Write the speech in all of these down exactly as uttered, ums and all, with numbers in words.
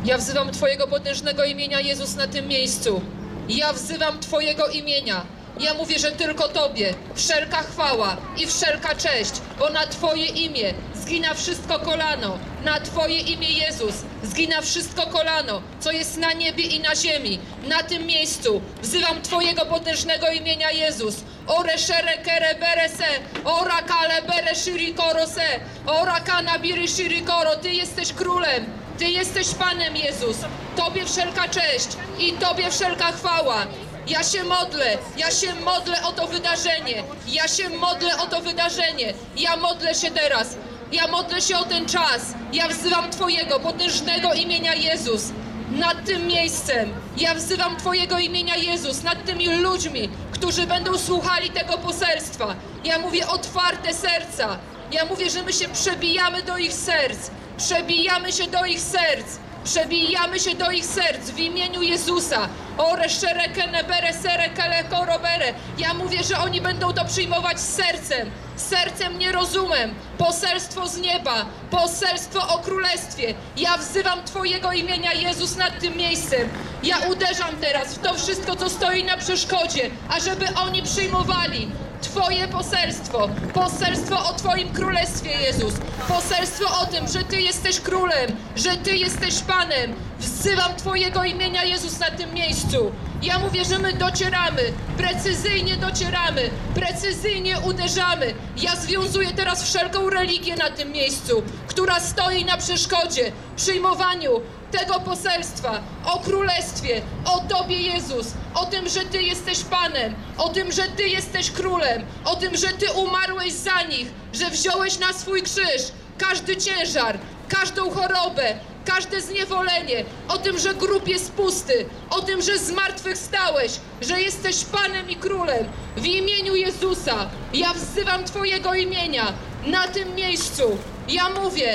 Ja wzywam Twojego potężnego imienia, Jezus, na tym miejscu. Ja wzywam Twojego imienia. Ja mówię, że tylko Tobie wszelka chwała i wszelka cześć, bo na Twoje imię zgina wszystko kolano. Na Twoje imię, Jezus, zgina wszystko kolano, co jest na niebie i na ziemi. Na tym miejscu wzywam Twojego potężnego imienia, Jezus. Ore shere kere bere se, ora kale bere shirikoro se, ora kana biri shirikoro. Ty jesteś królem, Ty jesteś Panem, Jezus. Tobie wszelka cześć i Tobie wszelka chwała. Ja się modlę, ja się modlę o to wydarzenie, ja się modlę o to wydarzenie, ja modlę się teraz, ja modlę się o ten czas, ja wzywam Twojego potężnego imienia, Jezus, nad tym miejscem, ja wzywam Twojego imienia, Jezus, nad tymi ludźmi, którzy będą słuchali tego poselstwa. Ja mówię otwarte serca, ja mówię, że my się przebijamy do ich serc, przebijamy się do ich serc. Przebijamy się do ich serc w imieniu Jezusa. Ore szerekene bere serekele korobere. Ja mówię, że oni będą to przyjmować sercem. Sercem, nie rozumem. Poselstwo z nieba. Poselstwo o królestwie. Ja wzywam Twojego imienia, Jezus, nad tym miejscem. Ja uderzam teraz w to wszystko, co stoi na przeszkodzie, ażeby oni przyjmowali Twoje poselstwo, poselstwo o Twoim królestwie, Jezus, poselstwo o tym, że Ty jesteś królem, że Ty jesteś Panem. Wzywam Twojego imienia, Jezus, na tym miejscu. Ja mówię, że my docieramy, precyzyjnie docieramy, precyzyjnie uderzamy. Ja związuję teraz wszelką religię na tym miejscu, która stoi na przeszkodzie przyjmowaniu tego poselstwa o królestwie, o Tobie, Jezus, o tym, że Ty jesteś Panem, o tym, że Ty jesteś królem, o tym, że Ty umarłeś za nich, że wziąłeś na swój krzyż każdy ciężar, każdą chorobę, każde zniewolenie, o tym, że grób jest pusty, o tym, że zmartwychwstałeś, że jesteś Panem i Królem. W imieniu Jezusa ja wzywam Twojego imienia na tym miejscu. Ja mówię,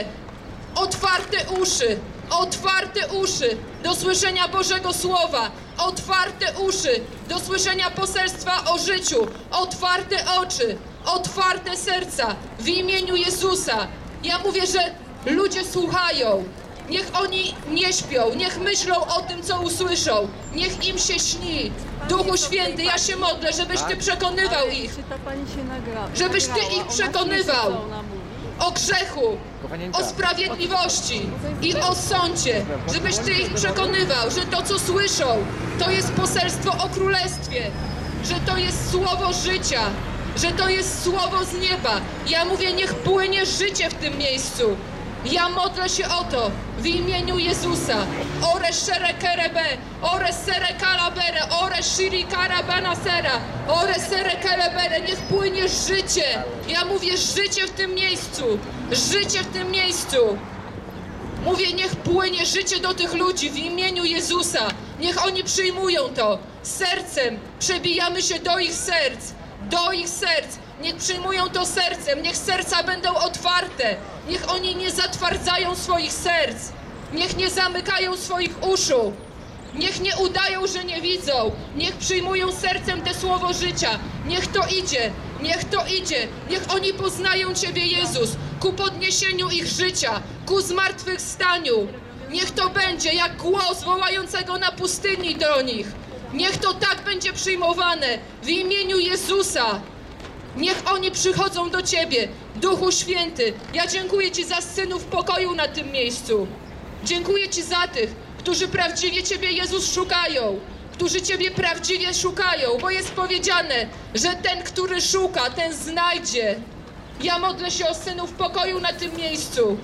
otwarte uszy, otwarte uszy do słyszenia Bożego Słowa, otwarte uszy do słyszenia poselstwa o życiu, otwarte oczy, otwarte serca w imieniu Jezusa. Ja mówię, że ludzie słuchają. Niech oni nie śpią, niech myślą o tym, co usłyszą. Niech im się śni. Duchu Święty, ja się modlę, żebyś Ty przekonywał ich. Żebyś Ty ich przekonywał o grzechu, o sprawiedliwości i o sądzie. Żebyś Ty ich przekonywał, że to, co słyszą, to jest poselstwo o królestwie, że to jest słowo życia, że to jest słowo z nieba. Ja mówię, niech płynie życie w tym miejscu. Ja modlę się o to w imieniu Jezusa. Ore shere kerebe, ore sere kalabere, ore shiri karabana sera, ore sere kelebere. Niech płynie życie. Ja mówię życie w tym miejscu. Życie w tym miejscu. Mówię, niech płynie życie do tych ludzi w imieniu Jezusa. Niech oni przyjmują to. Sercem przebijamy się do ich serc. Do ich serc. Niech przyjmują to sercem, niech serca będą otwarte, niech oni nie zatwardzają swoich serc, niech nie zamykają swoich uszu, niech nie udają, że nie widzą, niech przyjmują sercem te słowo życia, niech to idzie, niech to idzie, niech oni poznają Ciebie, Jezus, ku podniesieniu ich życia, ku zmartwychwstaniu, niech to będzie jak głos wołającego na pustyni do nich, niech to tak będzie przyjmowane w imieniu Jezusa. Niech oni przychodzą do Ciebie, Duchu Święty. Ja dziękuję Ci za synów pokoju na tym miejscu. Dziękuję Ci za tych, którzy prawdziwie Ciebie, Jezus, szukają. Którzy Ciebie prawdziwie szukają, bo jest powiedziane, że ten, który szuka, ten znajdzie. Ja modlę się o synów pokoju na tym miejscu.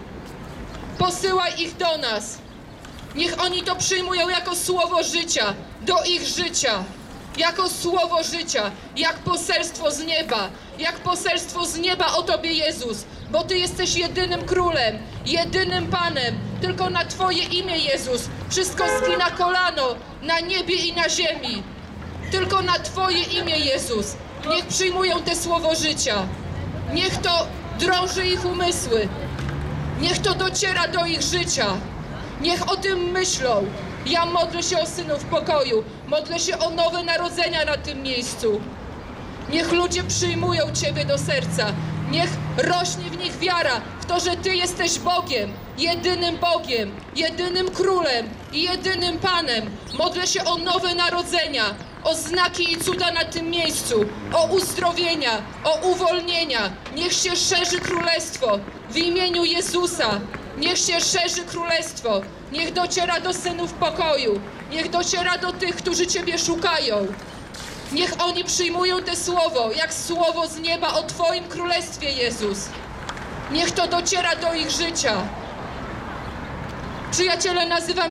Posyłaj ich do nas. Niech oni to przyjmują jako słowo życia, do ich życia. Jako słowo życia, jak poselstwo z nieba, jak poselstwo z nieba o Tobie, Jezus, bo Ty jesteś jedynym królem, jedynym Panem, tylko na Twoje imię, Jezus, wszystko zgina kolano na niebie i na ziemi, tylko na Twoje imię, Jezus, niech przyjmują te słowo życia, niech to drąży ich umysły, niech to dociera do ich życia, niech o tym myślą. Ja modlę się o synów pokoju, modlę się o nowe narodzenia na tym miejscu. Niech ludzie przyjmują Ciebie do serca, Niech rośnie w nich wiara w to, że Ty jesteś Bogiem, jedynym Bogiem, jedynym Królem i jedynym Panem. Modlę się o nowe narodzenia, o znaki i cuda na tym miejscu, o uzdrowienia, o uwolnienia. Niech się szerzy Królestwo w imieniu Jezusa. Niech się szerzy Królestwo. Niech dociera do synów pokoju. Niech dociera do tych, którzy Ciebie szukają. Niech oni przyjmują te słowo, jak słowo z nieba o Twoim Królestwie, Jezus. Niech to dociera do ich życia. Przyjaciele, nazywam